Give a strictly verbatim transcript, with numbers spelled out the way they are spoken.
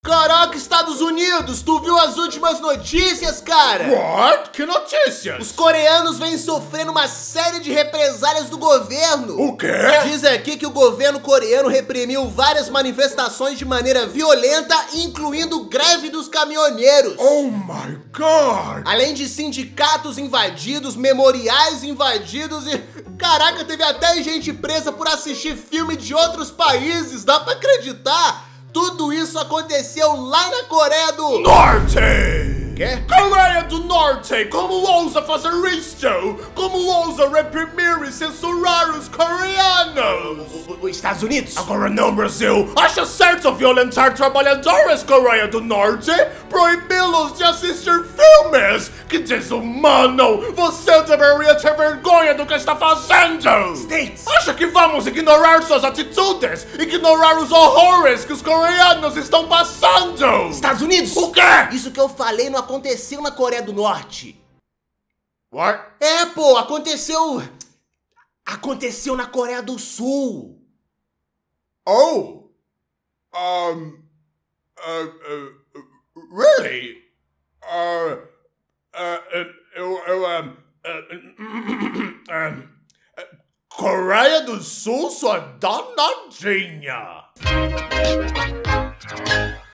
Caraca, Estados Unidos, tu viu as últimas notícias, cara? What? Que notícias? Os coreanos vêm sofrendo uma série de represálias do governo. O quê? Diz aqui que o governo coreano reprimiu várias manifestações de maneira violenta, incluindo greve dos caminhoneiros. Oh my God! Além de sindicatos invadidos, memoriais invadidos e... Caraca, teve até gente presa por assistir filme de outros países, dá pra acreditar? Tudo isso aconteceu lá na Coreia do... Norte! Quê? Coreia do Norte! Como ousa fazer isto? Como ousa reprimir e censurar os coreanos? Os Estados Unidos? Agora não, Brasil! Acha certo violentar trabalhadores, Coreia do Norte? Proibi-los de assistir filmes? Que desumano! Você deveria ter vergonha do que está fazendo! States! Acha que vamos ignorar suas atitudes? Ignorar os horrores que os coreanos estão passando? Estados Unidos! O quê? Isso que eu falei não aconteceu na Coreia do Norte. What? É, pô, aconteceu... Aconteceu na Coreia do Sul. Oh! Um... Uh, uh, really? Uh... Uh... Eu... eu... Um... Uh, um, Coreia do Sul, sua danadinha!